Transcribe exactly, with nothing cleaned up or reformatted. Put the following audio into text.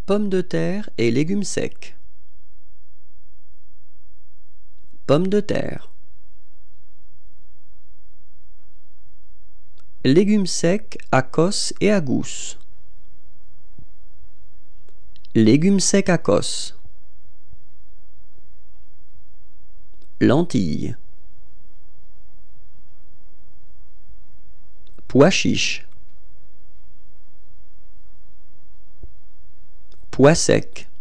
Pommes de terre et légumes secs. Pommes de terre. Légumes secs à cosse et à gousse. Légumes secs à cosse. Lentilles. Pois chiches. Pois secs.